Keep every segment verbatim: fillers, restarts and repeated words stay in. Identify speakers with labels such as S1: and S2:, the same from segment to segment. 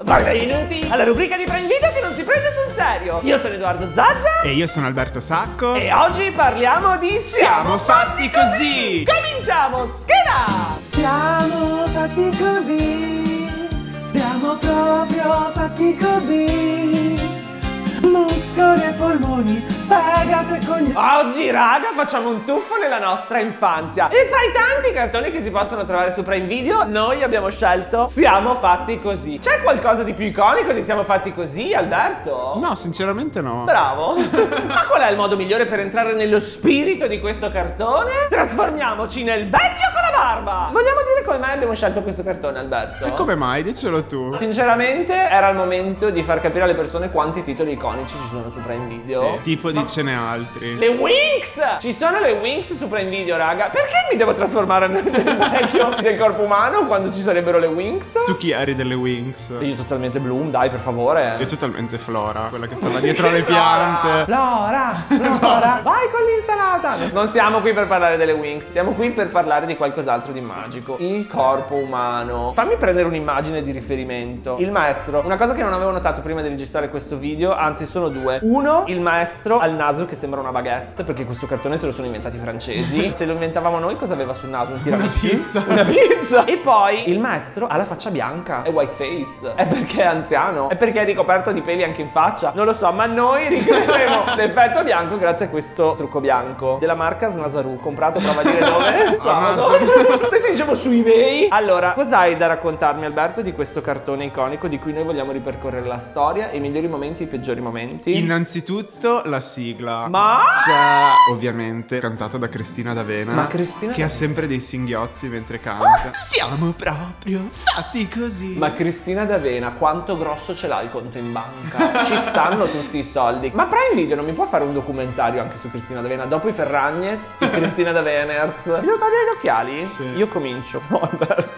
S1: Benvenuti alla rubrica di Prime Video che non si prende sul serio. Io sono Edoardo Zaggia.
S2: E io sono Alberto Sacco.
S1: E oggi parliamo di
S2: Siamo fatti così.
S1: Cominciamo, scheda! Siamo fatti così. Siamo proprio fatti così. Muscoli e polmoni, fegato e coglioni. Oggi, raga, facciamo un tuffo nella nostra infanzia. E fra i tanti cartoni che si possono trovare su Prime Video, noi abbiamo scelto Siamo fatti così. C'è qualcosa di più iconico di Siamo fatti così, Alberto?
S2: No, sinceramente no.
S1: Bravo. Ma qual è il modo migliore per entrare nello spirito di questo cartone? Trasformiamoci nel vecchio con la barba. Vogliamo dire come mai abbiamo scelto questo cartone, Alberto?
S2: E come mai? Dicelo tu.
S1: Sinceramente era il momento di far capire alle persone quanti titoli iconici ci sono su Prime Video.
S2: Sì, tipo di ce n'è altri.
S1: Le Winx! Ci sono le Winx su Prime Video, raga. Perché mi devo trasformare nel vecchio del corpo umano quando ci sarebbero le Winx?
S2: Tu chi eri delle Winx?
S1: Io totalmente Bloom, dai, per favore.
S2: Io totalmente Flora, quella che stava dietro alle piante.
S1: Flora, Flora, vai con l'insalata. Non siamo qui per parlare delle Winx, siamo qui per parlare di qualcos'altro di magico. Il corpo umano. Fammi prendere un'immagine di riferimento. Il maestro. Una cosa che non avevo notato prima di registrare questo video, anzi sono due. Uno, il maestro al naso che sembra una baguette, perché questo cartone se lo sono inventati i francesi. Se lo inventavamo noi cosa aveva sul naso? Un tiramisù?
S2: Una pizza.
S1: Una pizza. E poi il maestro ha la faccia bianca, è white face. È perché è anziano, è perché è ricoperto di peli anche in faccia. Non lo so, ma noi ricreeremo l'effetto bianco grazie a questo trucco bianco della marca Snasaru, comprato, prova a dire dove? Su Amazon. Se diciamo su eBay. Allora, cos'hai da raccontarmi, Alberto, di questo cartone iconico di cui noi vogliamo ripercorrere la storia, i migliori momenti e i peggiori momenti?
S2: Innanzitutto la sigla.
S1: Ma
S2: c'è ovviamente cantata da Cristina D'Avena.
S1: Ma Cristina
S2: che ha sempre dei singhiozzi mentre canta. Siamo proprio fatti così.
S1: Ma Cristina D'Avena, quanto grosso ce l'ha il conto in banca? Ci stanno tutti i soldi. Ma Prime Video non mi può fare un documentario anche su Cristina D'Avena? Dopo i Ferragnez, di Cristina D'Aveners. Devo togliere gli occhiali?
S2: Sì.
S1: Io comincio. No, Alberto.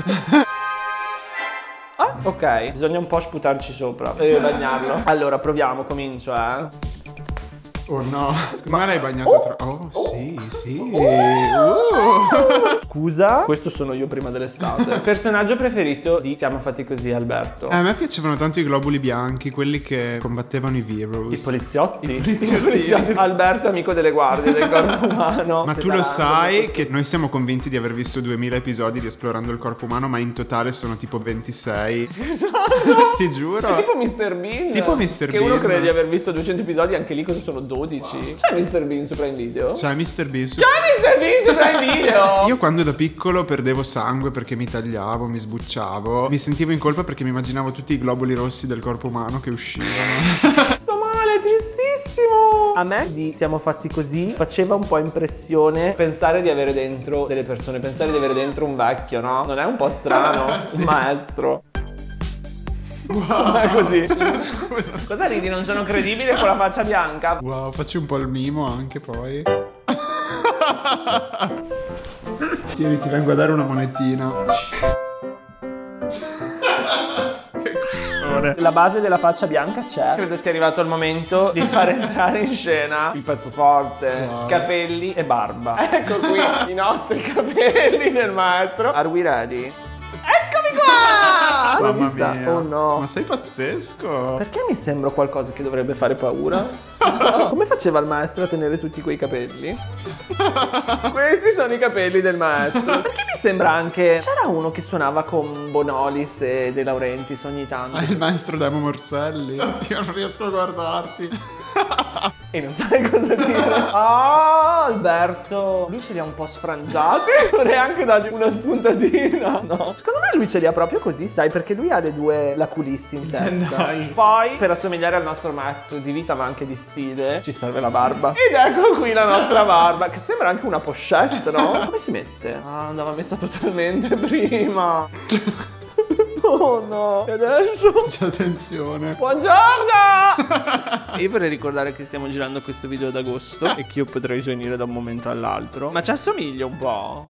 S1: Ah, ok. Bisogna un po' sputarci sopra e bagnarlo. Allora, proviamo, comincio, eh.
S2: Oh no, secondo me l'hai bagnato
S1: Oh,
S2: troppo. Oh,
S1: oh,
S2: sì, sì.
S1: oh.
S2: Uh.
S1: Scusa, questo sono io prima dell'estate. Personaggio preferito di Siamo fatti così, Alberto?
S2: A me piacevano tanto i globuli bianchi, quelli che combattevano i virus.
S1: I poliziotti.
S2: I poliziotti.
S1: Alberto, amico delle guardie del corpo umano.
S2: Ma tu lo sai che noi siamo convinti di aver visto duemila episodi di Esplorando il corpo umano, ma in totale sono tipo ventisei.
S1: Esatto.
S2: Ti giuro.
S1: È tipo mister Bean.
S2: Tipo mister
S1: Che
S2: Bean.
S1: uno crede di aver visto duecento episodi, anche lì cosa sono dodici. Wow. C'è mister Bean su Prime Video?
S2: C'è mister Bean su...
S1: C'è mister Bean su Prime Video!
S2: Io quando da piccolo perdevo sangue perché mi tagliavo, mi sbucciavo, mi sentivo in colpa perché mi immaginavo tutti i globuli rossi del corpo umano che uscivano.
S1: Sto male, tristissimo! A me di Siamo fatti così faceva un po' impressione pensare di avere dentro delle persone, pensare di avere dentro un vecchio, no? Non è un po' strano?
S2: Sì.
S1: Un maestro.
S2: Wow.
S1: È così.
S2: Scusa.
S1: Cosa ridi? Non sono credibile con la faccia bianca?
S2: Wow, facci un po' il mimo anche poi. Tieni, ti vengo a dare una monetina. Che cuore.
S1: La base della faccia bianca c'è. Credo sia arrivato il momento di far entrare in scena il pezzo forte.
S2: Wow.
S1: Capelli e barba. Ecco qui i nostri capelli del maestro. Are we ready? Eccomi qua! L'hai
S2: Mamma
S1: vista?
S2: mia.
S1: Oh no.
S2: Ma sei pazzesco.
S1: Perché mi sembra qualcosa che dovrebbe fare paura? Come faceva il maestro a tenere tutti quei capelli? Questi sono i capelli del maestro. Perché mi sembra anche... C'era uno che suonava con Bonolis e De Laurentiis ogni tanto.
S2: Ah, il maestro Demo Morselli. Io non riesco a guardarti.
S1: E non sai cosa dire. Oh, Alberto, lui ce li ha un po' sfrangiati. Vorrei anche dargli una spuntatina. No, secondo me lui ce li ha proprio così, sai, perché lui ha le due laculissi in testa.
S2: Dai.
S1: Poi, per assomigliare al nostro maestro di vita ma anche di stile, ci serve la barba. Ed ecco qui la nostra barba, che sembra anche una pochette, no? Come si mette? Ah, andava messa totalmente prima. Oh no, e adesso?
S2: C'è tensione.
S1: Buongiorno! Io vorrei ricordare che stiamo girando questo video ad agosto e che io potrei svenire da un momento all'altro. Ma ci assomiglia un po'.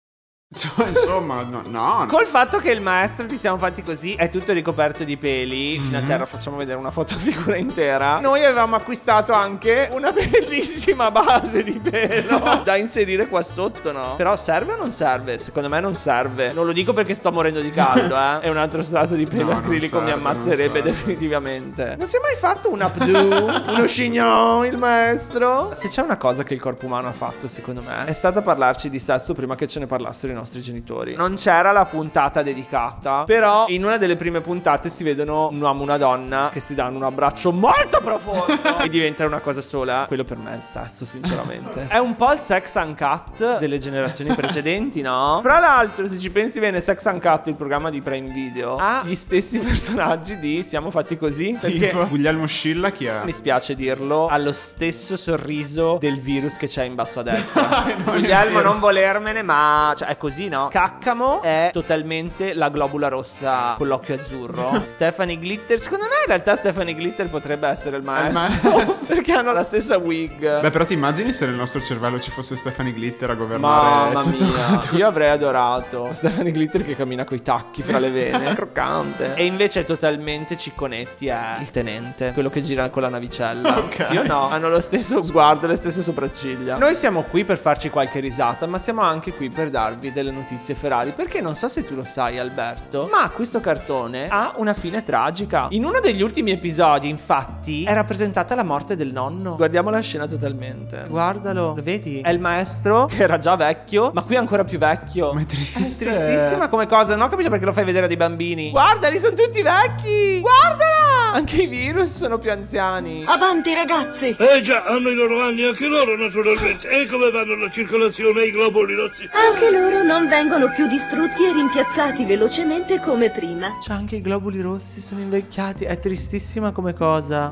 S2: Insomma, no, no.
S1: Col fatto che il maestro ti siamo fatti così, è tutto ricoperto di peli,
S2: mm-hmm.
S1: fino a terra, facciamo vedere una fotofigura intera. Noi avevamo acquistato anche una bellissima base di pelo da inserire qua sotto, no? Però serve o non serve? Secondo me non serve. Non lo dico perché sto morendo di caldo, eh. E un altro strato di pelo
S2: no,
S1: acrilico
S2: serve,
S1: mi ammazzerebbe definitivamente. Non si è mai fatto un updo, uno chignon, il maestro? Se c'è una cosa che il corpo umano ha fatto, secondo me, è stata parlarci di sesso prima che ce ne parlassero i nostri genitori. Non c'era la puntata dedicata, però in una delle prime puntate si vedono un uomo e una donna che si danno un abbraccio molto profondo e diventa una cosa sola. Quello per me è il sesso, sinceramente. È un po' il Sex Uncut delle generazioni precedenti, no? Fra l'altro, se ci pensi bene, Sex Uncut, il programma di Prime Video, ha gli stessi personaggi di Siamo fatti così. Perché
S2: tipo Guglielmo Scilla chi è?
S1: Mi spiace dirlo, ha lo stesso sorriso del virus che c'è in basso a destra.
S2: non
S1: Guglielmo, non volermene, ma cioè, è così, no? Caccamo è totalmente la globula rossa con l'occhio azzurro. Stephanie Glitter, secondo me in realtà Stephanie Glitter potrebbe essere il maestro,
S2: maestro.
S1: perché hanno la stessa wig.
S2: Beh, però ti immagini se nel nostro cervello ci fosse Stephanie Glitter a governare?
S1: Mamma
S2: tutto
S1: mia,
S2: quanto?
S1: io avrei adorato Stephanie Glitter che cammina coi tacchi fra le vene, croccante. E invece totalmente Cicconetti è il tenente, quello che gira con la navicella.
S2: Ok.
S1: Sì o no? Hanno lo stesso sguardo, le stesse sopracciglia. Noi siamo qui per farci qualche risata, ma siamo anche qui per darvi delle notizie ferali, perché non so se tu lo sai, Alberto, ma questo cartone ha una fine tragica. In uno degli ultimi episodi, infatti, è rappresentata la morte del nonno. Guardiamo la scena totalmente. Guardalo, lo vedi? È il maestro che era già vecchio, ma qui è ancora più vecchio.
S2: Ma è triste.
S1: È tristissima come cosa. Non capisco perché lo fai vedere a dei bambini. Guardali, sono tutti vecchi. Guardala! Anche i virus sono più anziani.
S3: Avanti ragazzi!
S4: Eh già, hanno i loro anni anche loro naturalmente. E come vanno la circolazione e i globuli rossi?
S3: Anche loro non vengono più distrutti e rimpiazzati velocemente come prima.
S1: C'è anche i globuli rossi, sono invecchiati. È tristissima come cosa.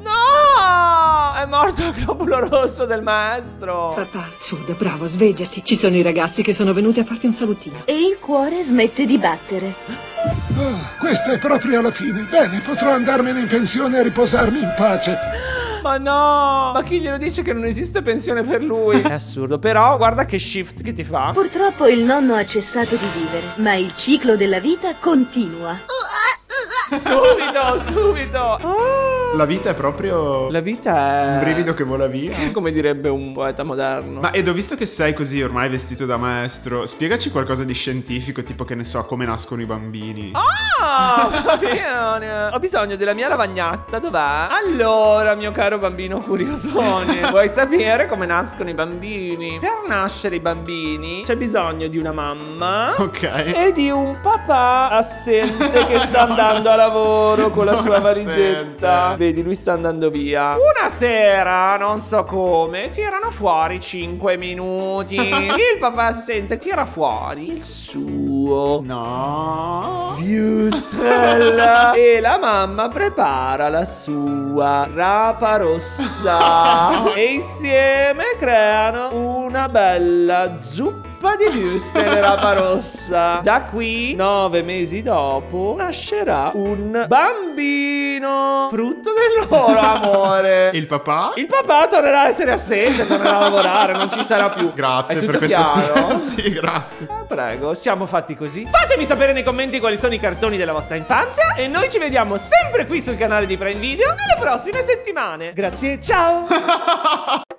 S1: No! È morto il globulo rosso del maestro.
S5: Papà, Suda, bravo, svegliati. Ci sono i ragazzi che sono venuti a farti un salutino.
S3: E il cuore smette di battere.
S6: Oh, questa è proprio la fine. Bene, potrò andarmene in pensione e riposarmi in pace.
S1: Ma no! Ma chi glielo dice che non esiste pensione per lui? È assurdo. Però guarda che shift che ti fa.
S3: Purtroppo il nonno ha cessato di vivere, ma il ciclo della vita continua.
S1: Subito, subito. Oh.
S2: La vita è proprio
S1: La vita è
S2: un brivido che vola via.
S1: Come direbbe un poeta moderno.
S2: Ma Edo, visto che sei così ormai vestito da maestro, spiegaci qualcosa di scientifico, tipo che ne so, come nascono i bambini.
S1: Ah, va bene. Ho bisogno della mia lavagnatta, dov'è? Allora, mio caro bambino curiosone, vuoi sapere come nascono i bambini? Per nascere i bambini c'è bisogno di una mamma
S2: Ok.
S1: e di un papà assente che sta andando a lavoro con la
S2: Non
S1: sua
S2: assente.
S1: valigetta. Vedi, lui sta andando via. Una sera, non so come, tirano fuori cinque minuti. Il papà assente tira fuori il suo
S2: No.
S1: Wurstel e la mamma prepara la sua rapa rossa e insieme creano una bella zuppa di wurstel e rapa rossa. Da qui, nove mesi dopo, nascerà un bambino, frutto del loro amore.
S2: Il papà?
S1: Il papà tornerà a essere assente, tornerà a lavorare, non ci sarà più.
S2: Grazie
S1: È
S2: per
S1: tutto
S2: questa
S1: chiaro?
S2: spiegazione. Sì, grazie.
S1: Eh, prego, siamo fatti così. Fatemi sapere nei commenti quali sono i cartoni della vostra infanzia e noi ci vediamo sempre qui sul canale di Prime Video nelle prossime settimane. Grazie, ciao!